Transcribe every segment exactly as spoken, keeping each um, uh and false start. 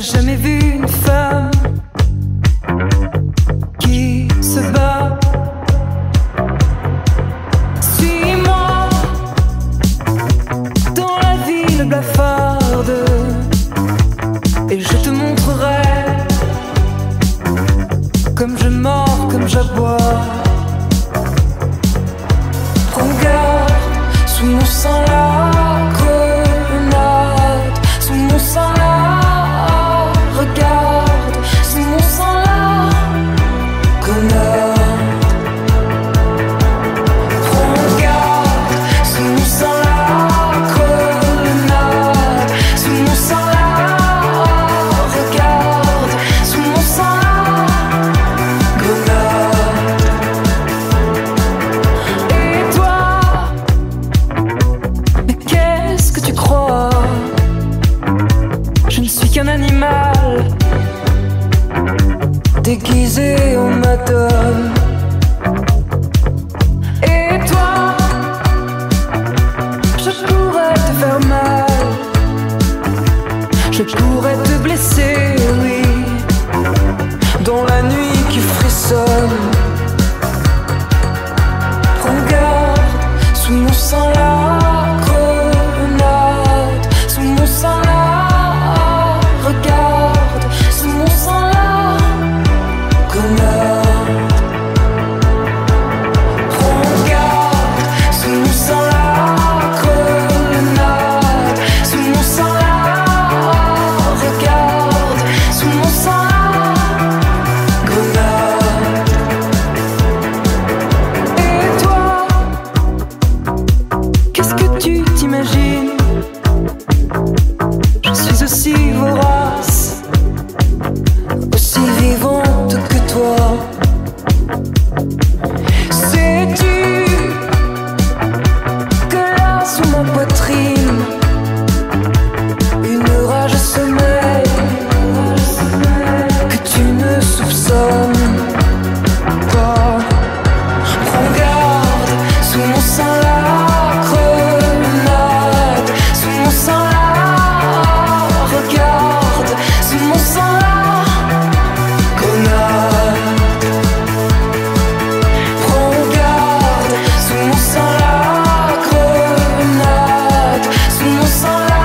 jamais vu une femme qui se bat. Suis-moi dans la ville blafarde et je te montrerai comme je mords, comme j'aboie. Prends garde, sous mon sang la grenade, sous mon sang la. Regarde, sous mon sang la grenade. Prends garde, sous mon sang la grenade, sous mon sang la. Regarde, sous mon sang la grenade. Et toi, mais qu'est-ce que tu crois? Je ne suis qu'un animal déguisé en madame. Et toi, je pourrais te faire mal, je pourrais te blesser, oui, dans la nuit qui frissonne. Prends garde, sous mon sang la grenade, sous mon sang la. Regarde, sous mon sang la grenade. Prends garde, sous mon sang la grenade, sous mon sang la. Regarde, sous mon sang la grenade. Et toi, qu'est-ce que tu t'imagines? Je suis aussi vorace, aussi vivante que toi. Sais-tu que là sous ma poitrine une rage sommeille que tu ne soupçonnes pas? Prends garde, sous mon sang la grenade, sous mon sang la. Regarde, sous mon sang la grenade. Prends garde, sous mon sang la grenade, sous mon sang la.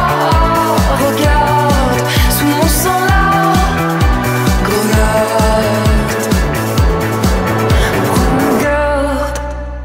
Regarde, sous mon sang la grenade. Prends garde.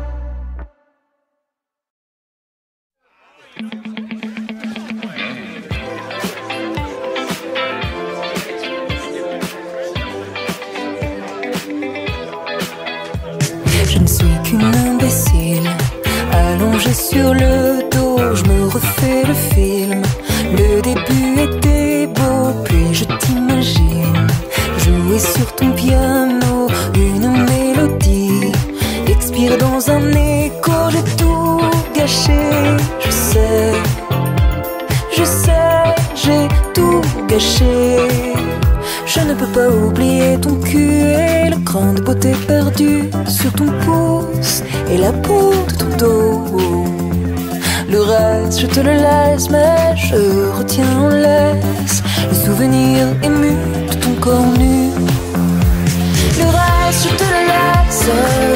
Je ne suis qu'une imbécile, allongée sur le dos, je me refais le film. Le début était beau, puis je t'imagine jouer sur ton piano une mélodie, expire dans un écho, j'ai tout gâché. Je sais, je sais, j'ai tout gâché. Je ne peux pas oublier ton cul et le cran de beauté perdu sur ton pouce et la peau de ton dos. Le reste, je te le laisse, mais je retiens en laisse le souvenir ému de ton corps nu. Le reste, je te le laisse.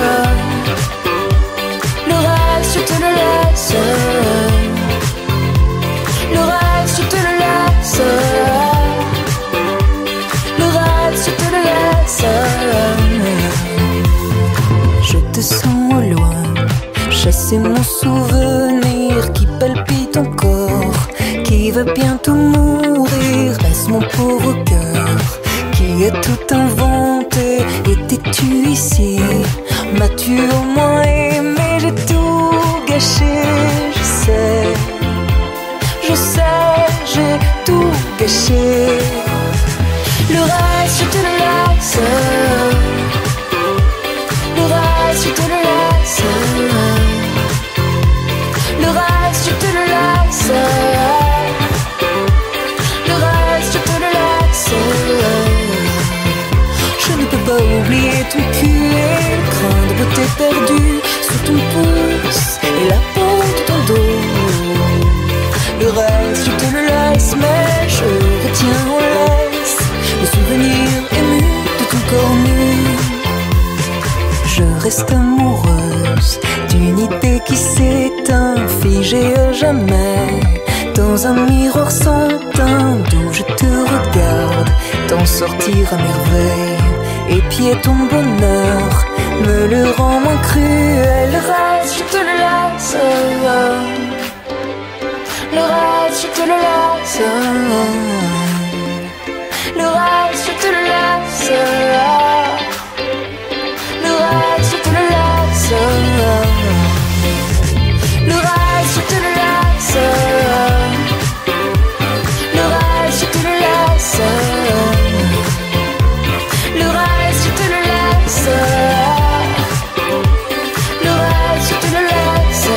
Le reste, je te le laisse. Le reste, je te le laisse. Je te le laisse. Je te sens au loin, chasser mon souvenir qui palpite encore, qui va bientôt mourir. Laisse mon pauvre cœur qui a tout inventé. Étais-tu ici? M'as-tu au moins aimé? J'ai tout gâché. Je sais, je sais, j'ai tout gâché. Le reste, je te le laisse. Le reste, je te le laisse. Le reste, je te le laisse. Le reste, je te le laisse. Je ne peux pas oublier ton cul et le crin de beauté perdu sur ton pouce et la peau de ton dos. Le reste, je te le laisse, mais je retiens en l'air reste amoureuse d'une idée qui s'éteint, figée à jamais, dans un miroir sans teint d'où je te regarde, t'en sortir à merveille, épier ton bonheur, me le rend moins cruel. Le reste, je te le laisse. Le reste, je te le laisse. Le reste, je te le laisse. Le reste, je te le laisse. Le reste, je te le laisse. Le reste, je te le laisse. Le reste, je te le laisse. Le reste, je te le laisse.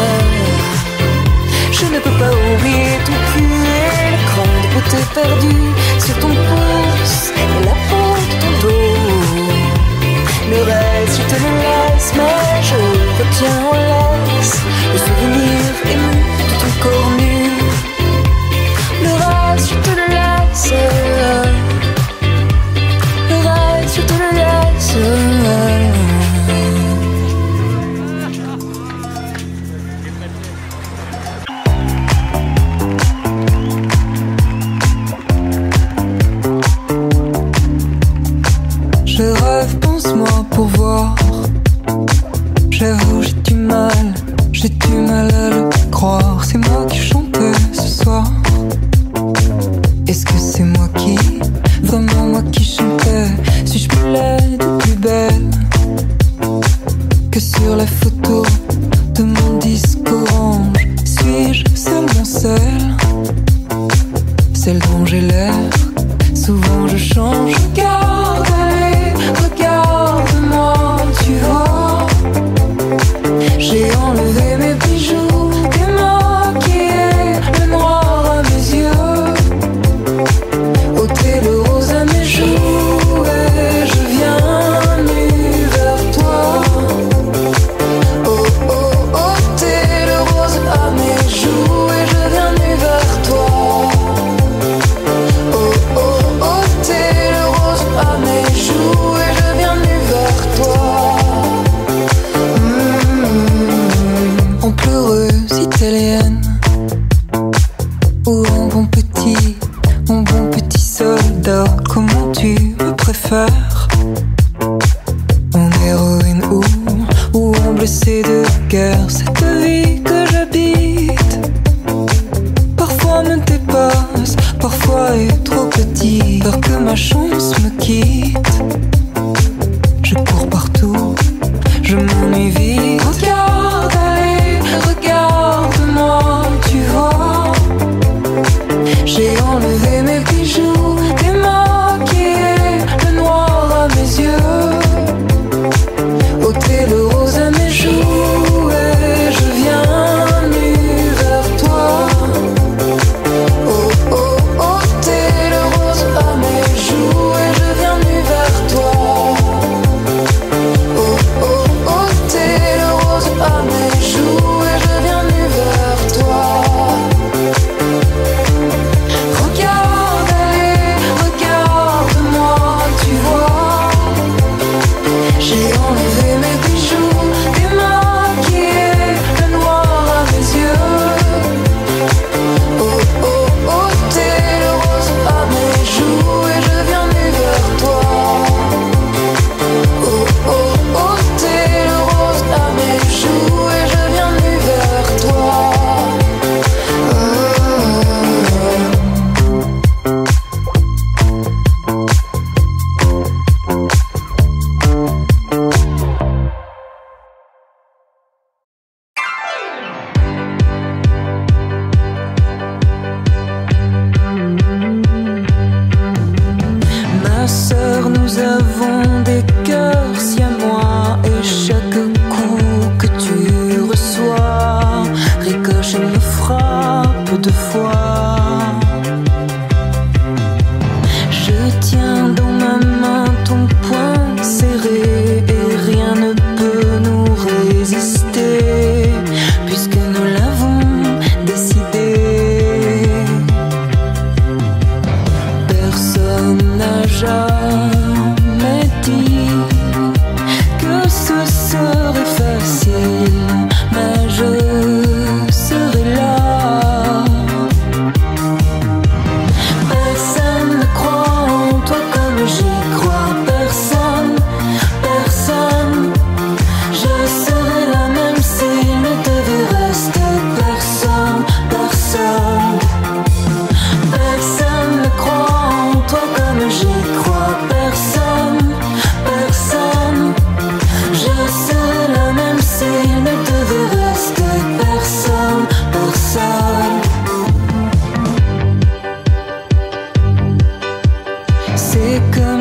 Je ne peux pas oublier ton cul et l'écran de beauté perdu sur ton pouce et la peau de ton dos. Le reste, je te le laisse, mais je retiens en laisse le souvenir ému de ton corps nu. Le reste, je te le laisse. Le reste, je te le laisse. Je rêve, pense-moi pour voir. J'avoue, j'ai du mal, j'ai du mal à le croire. C'est moi qui chantais ce soir. Est-ce que c'est moi qui, vraiment moi qui chantais? Suis-je plus laide ou plus belle que sur la photo de mon disque orange? Suis-je seulement celle, celle dont j'ai l'air? Souvent je change. Regarde, allez, regarde-moi, tu vois. J'ai enlevé mes bijoux, démaquillé le noir à mes yeux, ôté le rose à mes joues, et je viens nu vers toi. Oh oh, ôté le rose à mes joues, et je viens nu vers toi. Oh oh, ôté le rose à mes joues, et je viens nu vers toi. Mmh, en pleureuse italienne, ou en bon petit, en bon petit soldat, comment tu me préfères? En héroïne ou, ou en blessé de guerre? Cette vie que j'habite parfois me dépasse, parfois est trop petit, peur que ma chance me quitte. Je cours partout, je m'ennuie vite. Regarde, allez, regarde-moi, tu vois. J'ai enlevé mes bijoux, démaquillé le noir à mes yeux, ôté le rose à mes joues, et je viens nu vers toi. Oh oh, ôté le rose à mes joues, et je viens nu vers toi. Oh oh, ôté le rose à mes joues, et je viens nu vers toi. Regarde, allez, regarde-moi, tu vois. J'ai enlevé mes bijoux, démaquillé le noir à mes yeux. Oh oh, ôté le rose à mes joues, et je viens nu vers toi. Oh oh, ôté le rose à mes joues, et je viens nu vers toi. Ma sœur, nous avons des cœurs si à moi, et chaque coup que tu reçois ricochet me frappe deux fois. Je tiens dans ma main ton poing serré, et rien ne peut nous résister, puisque nous l'avons décidé. Personne n'a jamais dit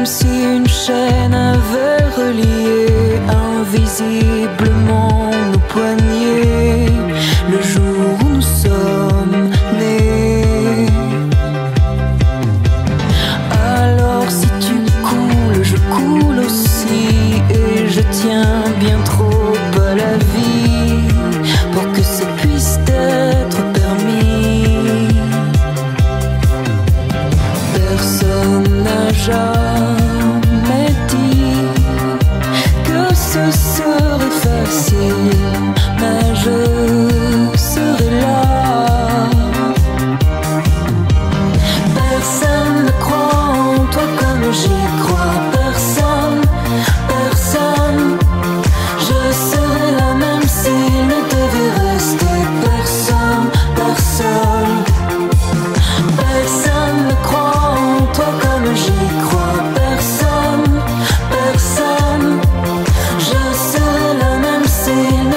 si une chaîne avait relié invisiblement nos poignets le jour où nous sommes nés. Alors si tu coules, je coule aussi, et je tiens bien trop à la vie pour que ça puisse être permis. Personne n'a jamais dit que ce serait facile, mais je serai là. Personne ne croit en toi comme j'y crois. Personne, personne. Je serai là même s'il ne devait rester personne, personne. Personne ne croit en toi comme j'y crois. Personne, personne. Je serai là même s'il ne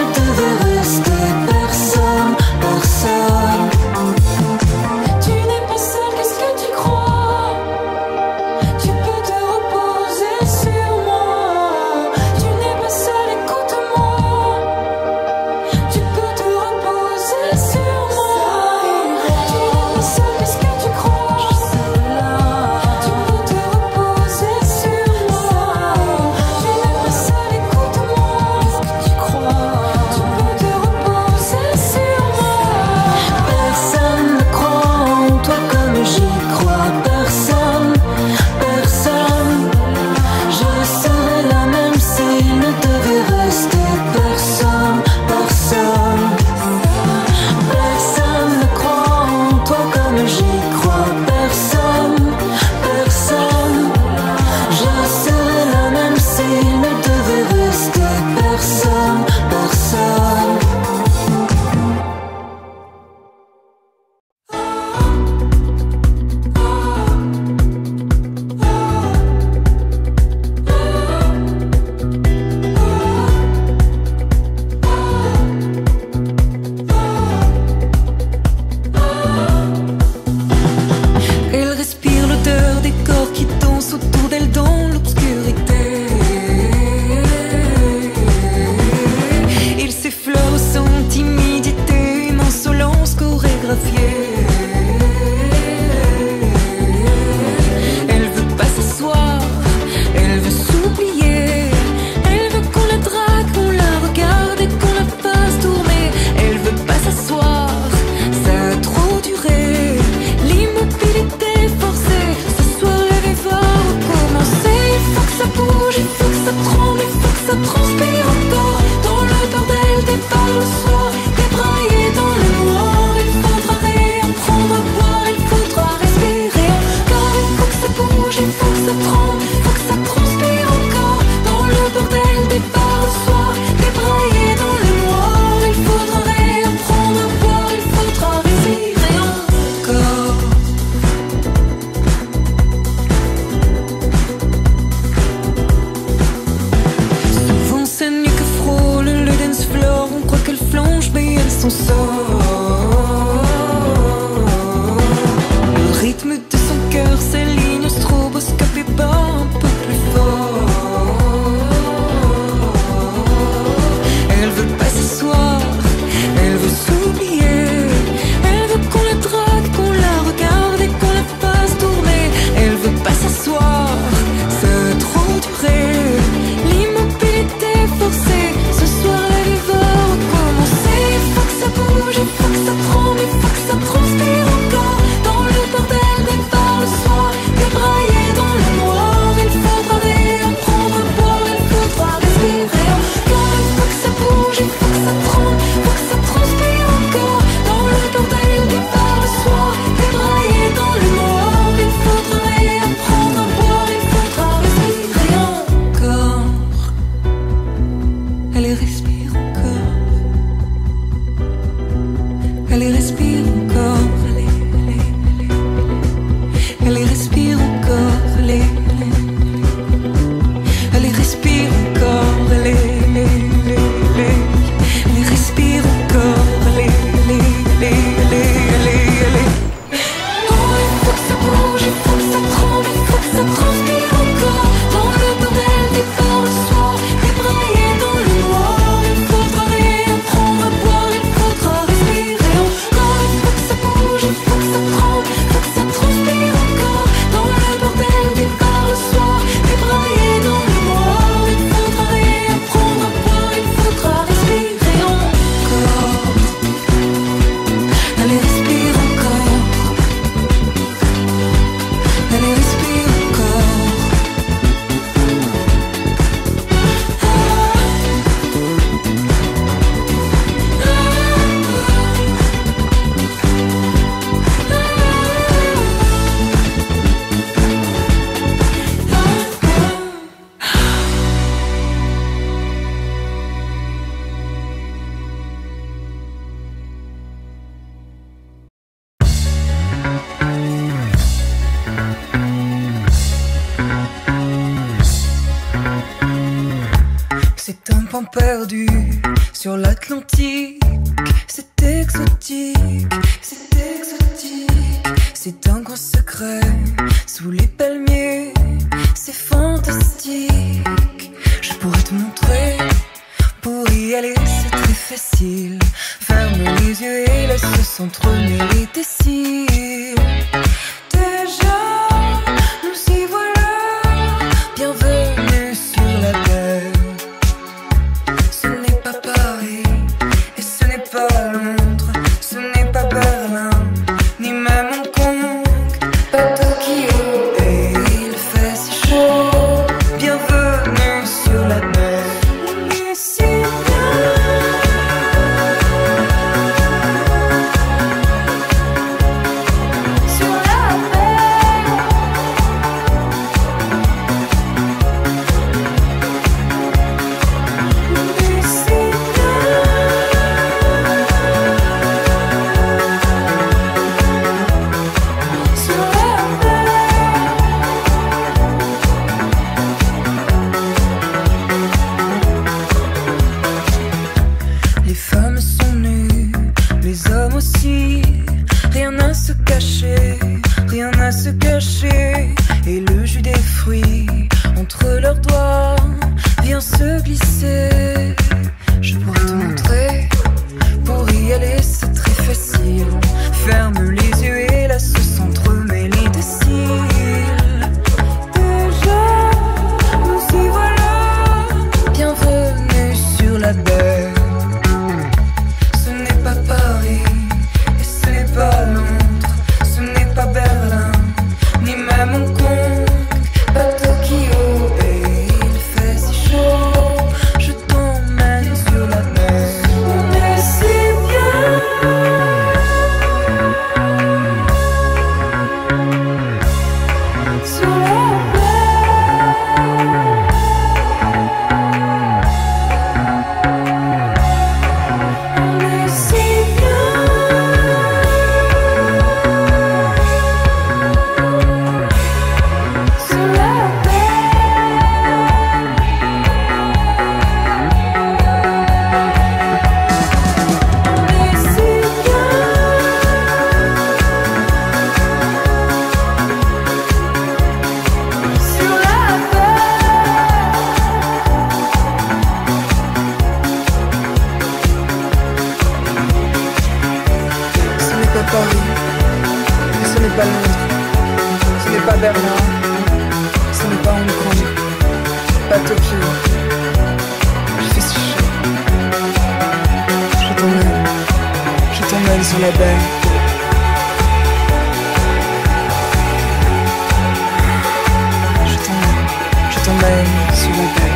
Atlantique, c'est exotique, c'est exotique. C'est un coin secret sous les palmiers, c'est fantastique. Je pourrais te montrer, pour y aller c'est très facile. Ferme les yeux et laisse s'entremêler tes cils. Déjà, nous y voilà, bienvenue sur la terre. Ce n'est pas Paris, et ce n'est pas Londres, ce n'est pas Berlin, ni même Hong Kong, pas Tokyo. Et il fait si chaud, bienvenue sur la mer. Mais si bien, sur la mer. Mais si bien, sur la mer. Les femmes sont nues, les hommes aussi. Rien à se cacher, rien à se cacher. Et le jus des fruits entre leurs doigts vient se glisser. Je pourrais te montrer, pour y aller c'est très facile. Ferme les yeux et laisse s'entremêler tes cils. Déjà, nous y voilà, bienvenue sur la baie. Ce n'est pas Paris, et ce n'est pas Londres, ce n'est pas Berlin, ni même Hong Kong, pas Tokyo. Et il fait si chaud, je t'emmène sur la mer. On est si bien, sur la mer. On est si bien, sur la mer. On est si bien, sur la mer. Ce n'est pas Paris, et ce n'est pas Londres, ce n'est pas Berlin, ce n'est pas Hong Kong, pas Tokyo. Il fait si chaud. Je t'emmène, je t'emmène sur la baie. Je t'emmène, je t'emmène sur la baie.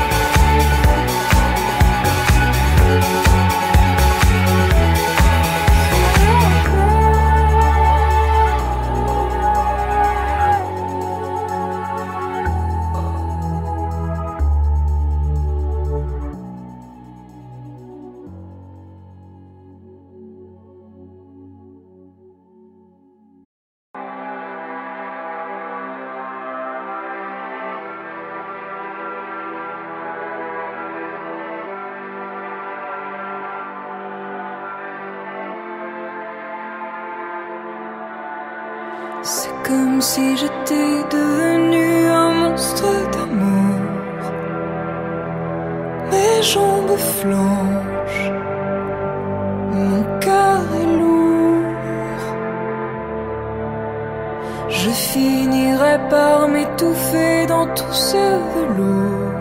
C'est comme si j'étais devenu un monstre d'amour. Mes jambes flanchent, mon cœur est lourd. Je finirai par m'étouffer dans tout ce velours.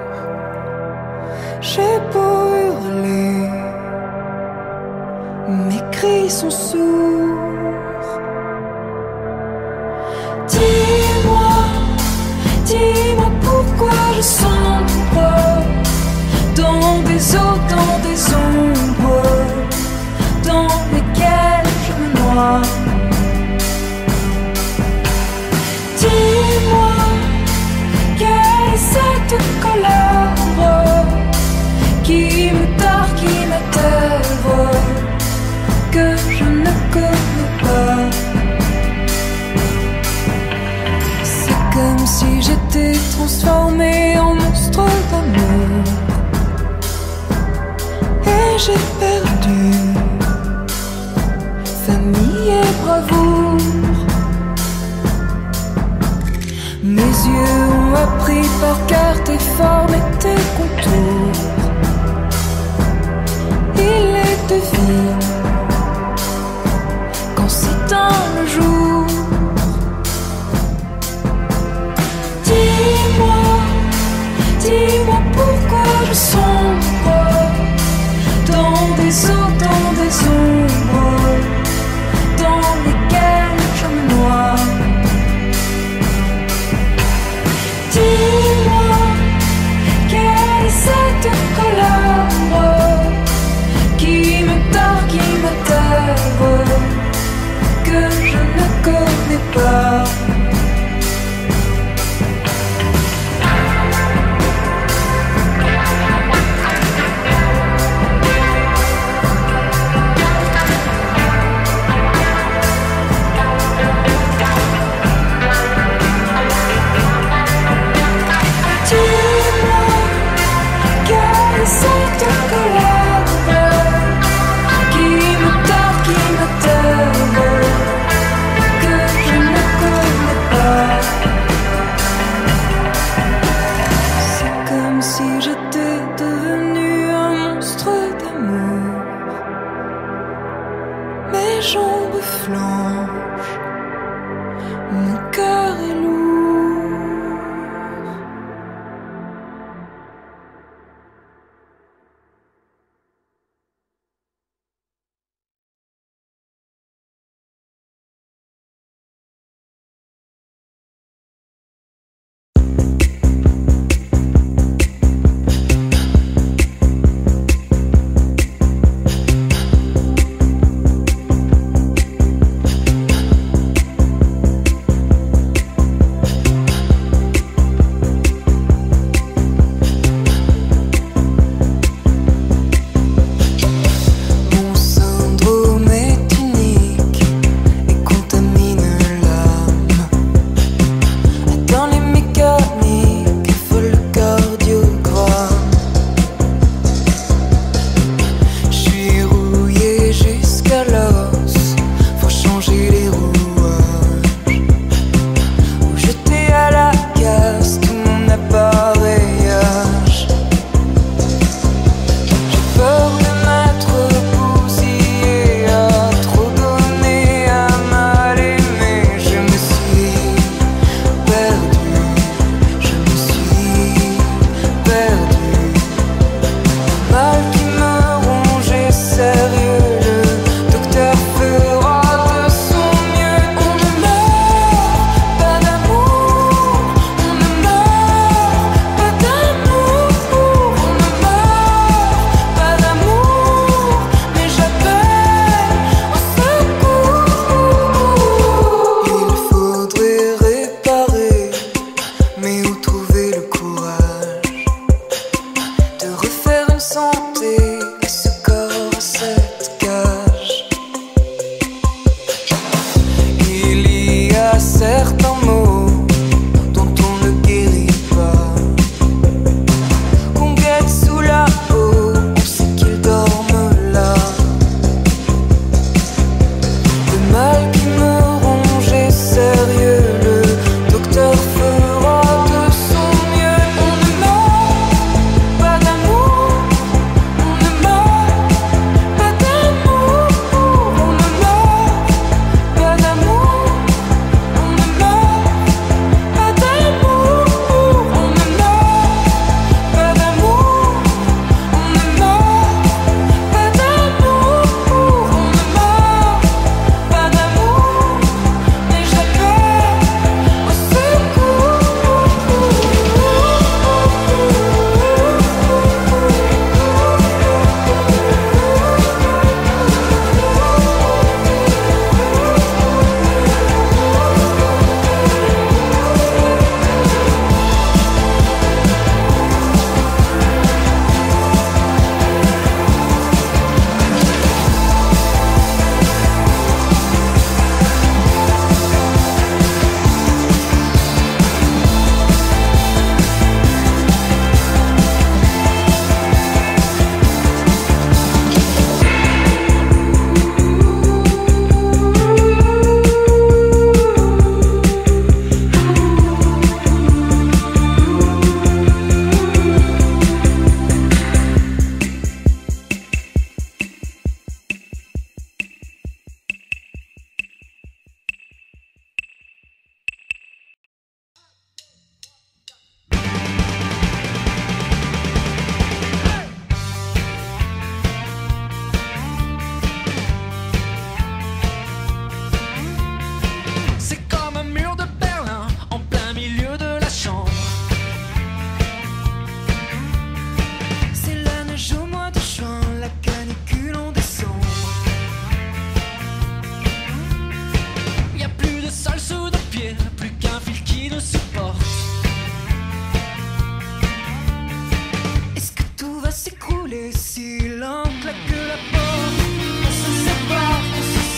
J'ai beau hurler, mes cris sont sourds. Dis-moi, dis-moi pourquoi je sombre dans des eaux, dans des ombres, dans lesquelles je me noie. Dis-moi, quelle est cette colère qui me tord, qui m'atterre, que je ne connais pas. C'est comme si j'étais transformée en monstre d'amour. Et j'ai perdu famille et bravoure. Mes yeux ont appris par cœur tes formes et tes contours. Il les devine quand s'éteint le jour. Dis-moi, dis-moi pourquoi je sombre dans des eaux, dans des ombres dans lesquelles je me noie. Dis-moi, quelle est cette colère qui me tord, qui me terre, que je ne connais pas. Cette colère qui me tord, qui me terre, que je ne connais pas. C'est comme si j'étais devenu un monstre d'amour. Mes jambes flanchent, mon cœur est lourd. Pas d'amour, on ne meurt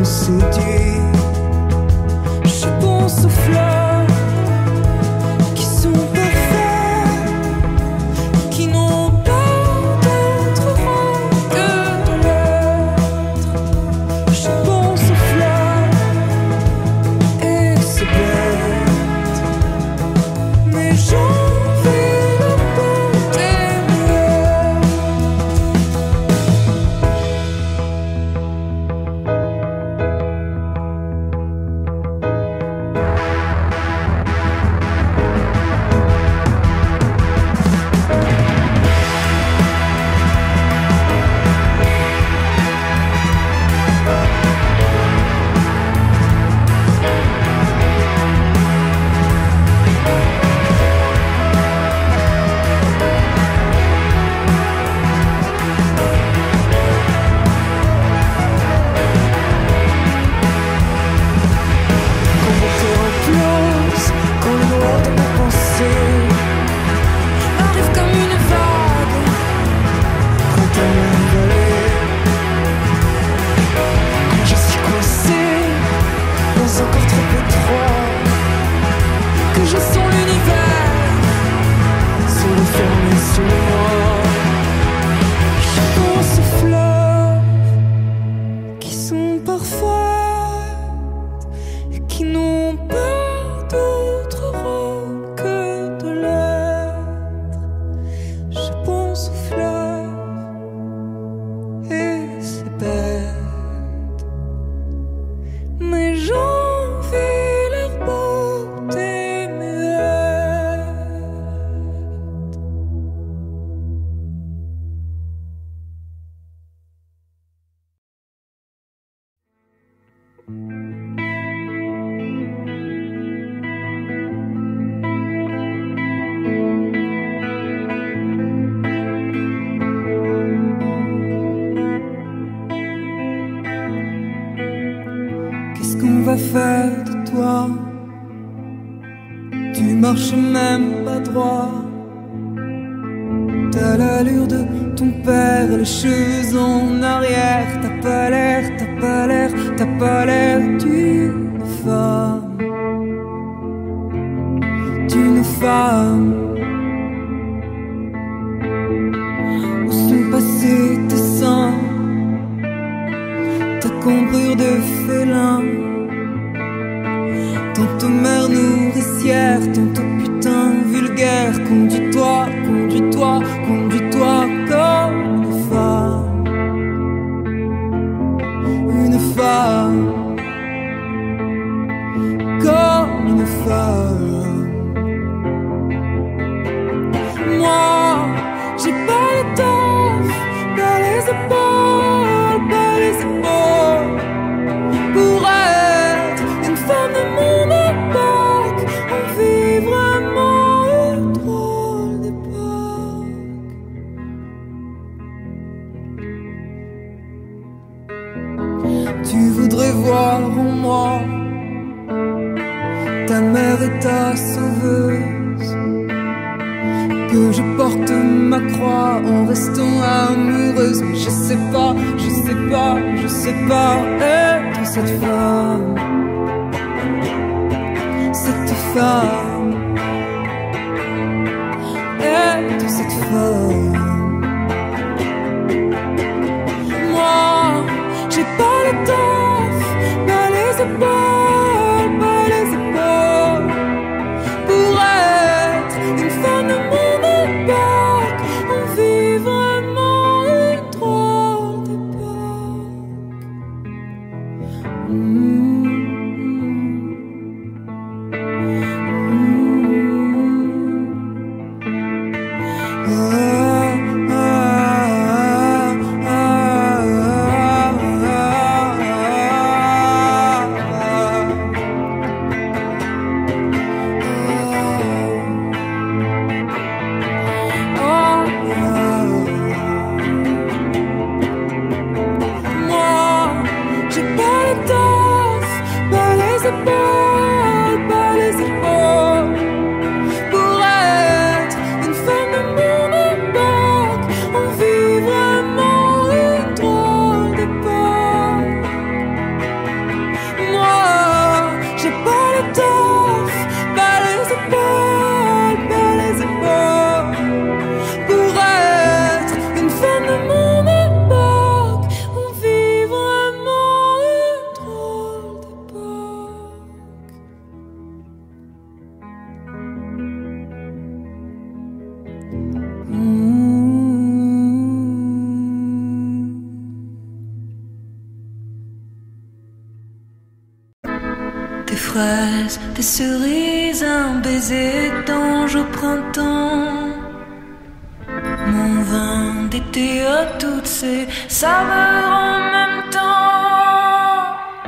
me séduit. Je pense aux fleurs qui sont parfaits, qui n'ont pas d'autre rang que de l'être. Je pense aux fleurs et c'est bête, mais j'envie la beauté muette. Quand le noir de mes pensées arrive comme une vague, quand elle m'envolait, quand je suis coincé dans un corps trop étroit, que je sens l'univers se refermer sur moi. Je pense aux fleurs qui sont parfaites et qui n'ont pas d'autre rôle que de l'être. Je pense aux fleurs et c'est bête, mais j'envie leur beauté muette. Qu'est-ce qu'on va faire de toi? Tu marches même pas droit. T'as l'allure de ton père, les cheveux en arrière. T'as pas l'air, t'as pas l'air, t'as pas l'air d'une femme, d'une femme. Où sont passés tes seins, ta cambrure de félin, tantôt mère nourricière, tantôt putain vulgaire. Conduis-toi, conduis-toi, conduis-toi comme une femme, une femme, comme une femme. Moi, j'ai pas l'étoffe, pas les épaules, pas les épaules pour être une femme de mon époque. On vit vraiment une drôle d'époque. Tu voudrais voir en moi ta mère et ta sauveuse, que je porte ma croix en restant amoureuse. Mais je sais pas, je sais pas, je sais pas être cette femme, cette femme, être cette femme. Moi, j'ai pas l'étoffe, pas les épaules, pas les épaules pour être une femme de mon époque. On vit vraiment une drôle d'époque. Mmh. Mmh. Ah, ah, ah, fraises, des cerises, un baiser d'ange au printemps. Mon vin d'été a toutes ces saveurs en même temps.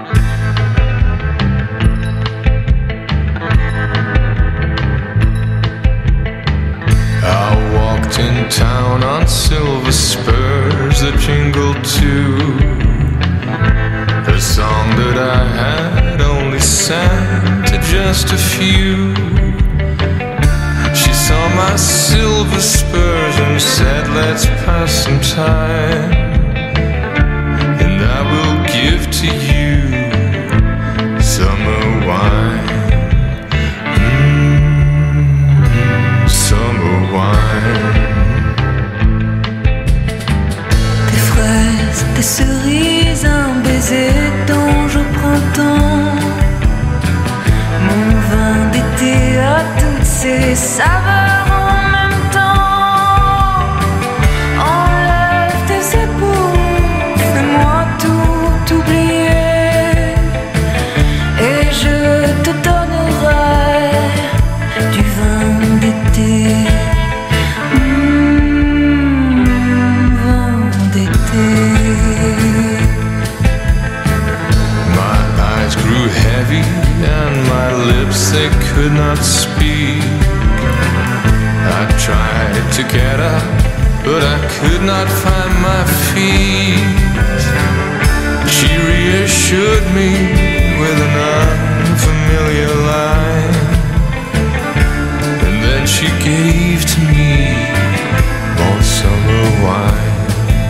I walked in town on silver spurs that jingled too. A song that I had only sang to just a few. She saw my silver spurs and said, let's pass some time, and I will give to you summer wine. Mm, summer wine. Des fraises, des cerises, un baiser d'ange au printemps. Mon vin d'été a toutes ces saveurs en même temps. Enlève tes épaules, fais-moi tout oublier, et je te donnerai du vin d'été. Mmh, vin d'été. My eyes grew heavy and my lips, they could not speak. I tried to get up, but I could not find my feet. She reassured me with an unfamiliar line, and then she gave to me more summer wine.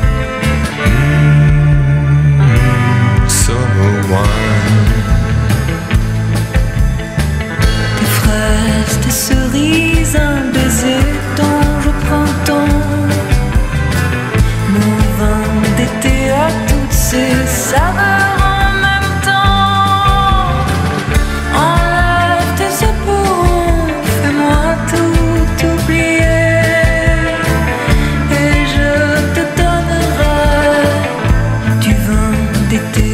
Mm, summer wine. Des fraises, des cerises, un baiser d'ange au printemps. Mon vin d'été a toutes ces saveurs en même temps. Enlève tes épaules, fais-moi tout oublier, et je te donnerai du vin d'été.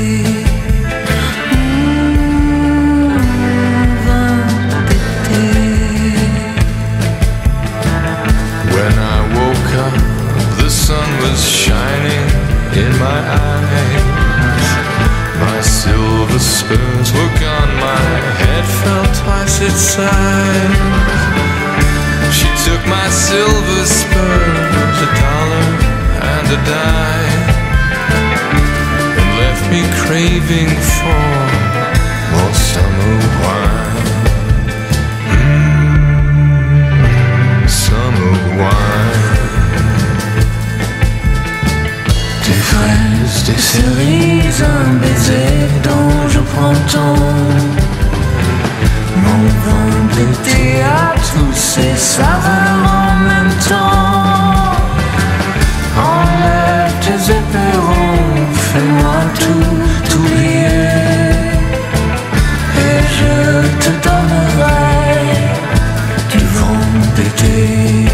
Shining in my eyes, my silver spurs were gone, my head felt twice its size. She took my silver spurs, a dollar and a dime, and left me craving for more summer wine. Mm, summer wine. Des fraises, des cerises, un baiser d'ange au printemps. Mon vin d'été a tous ces saveurs en même temps. Enlève tes éperons, fais-moi tout oublier, et je te donnerai du vent d'été.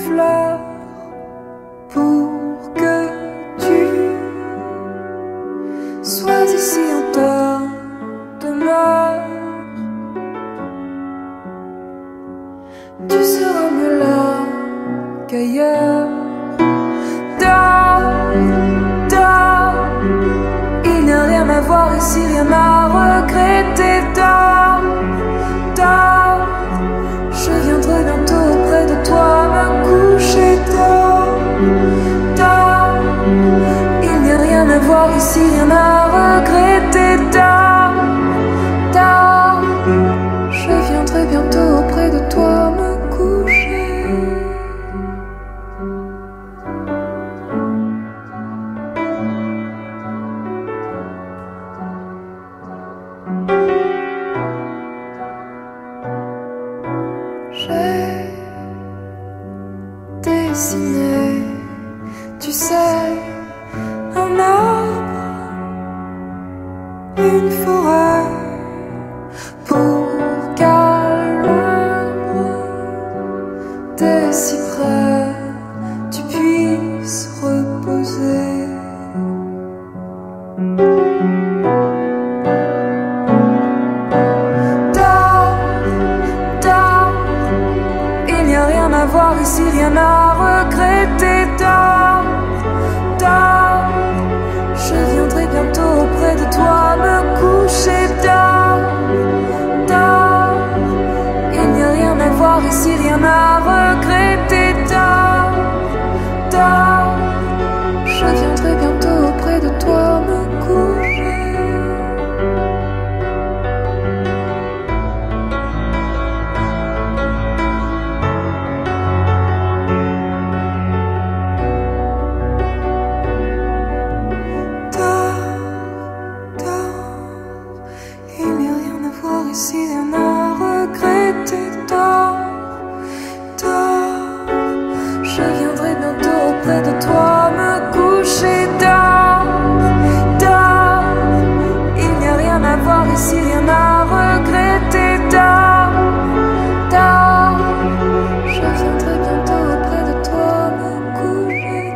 fleurs pour que tu sois ici en ta demeure. Tu seras mieux là qu'ailleurs. Dors, dors, il n'y a rien à voir ici, rien à regretter. Dors, dors, je viendrai bientôt auprès de toi me coucher. Dors, dors, il n'y a rien à voir ici, rien à regretter. Dors, dors, je viendrai bientôt auprès de toi me coucher. J'ai dessiné, tu sais, un arbre, une forêt, pour qu'à l'ombre des cyprès tu puisses reposer. Dors, dors, il n'y a rien à voir ici, rien à regretter. Dors, dors, je viendrai bientôt auprès de toi me coucher. Dors, dors, il n'y a rien à voir ici, rien à regretter. Dors, dors, je viendrai bientôt auprès de toi me coucher. Ici, rien à regretter. Dors, dors, je viendrai bientôt auprès de toi me coucher. Dors, dors, il n'y a rien à voir ici, rien à regretter. Dors, dors, je viendrai bientôt auprès de toi me coucher.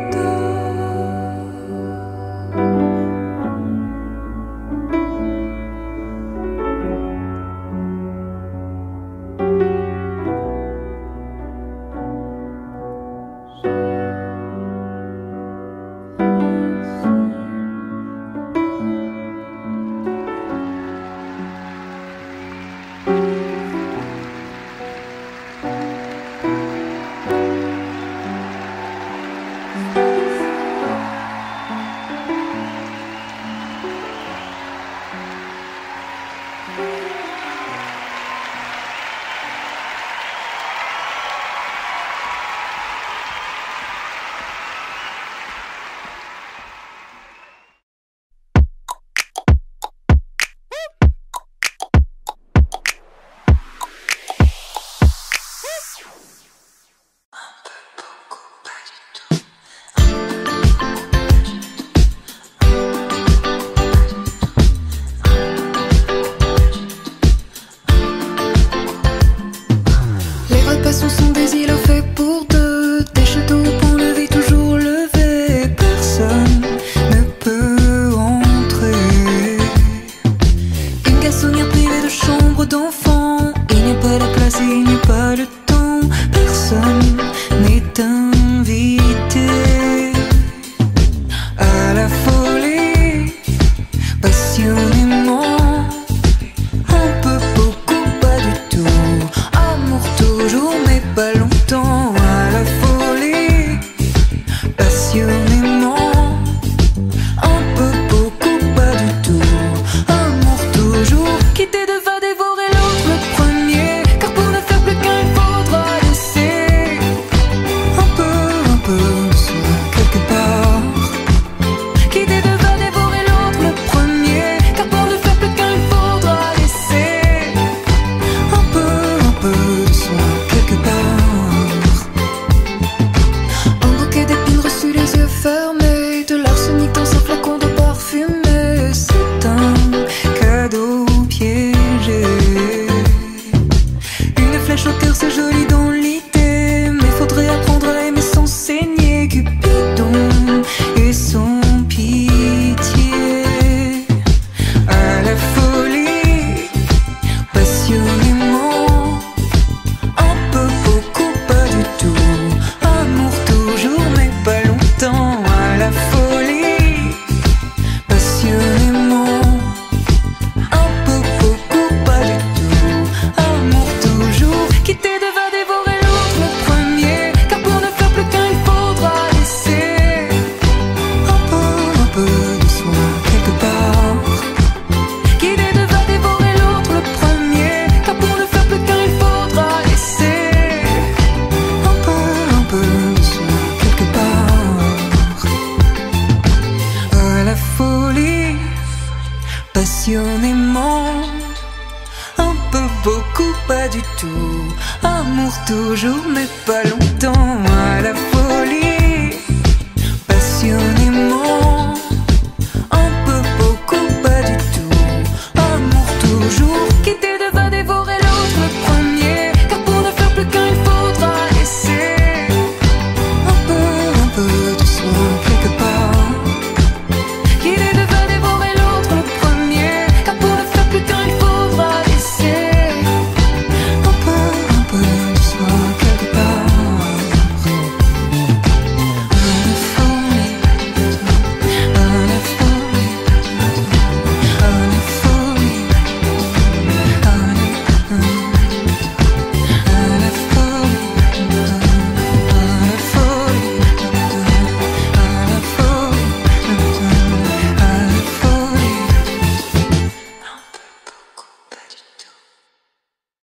flèche au cœur, c'est joli dans l'idée, mais faudrait apprendre à tout. Amour toujours, mais pas longtemps. À la fois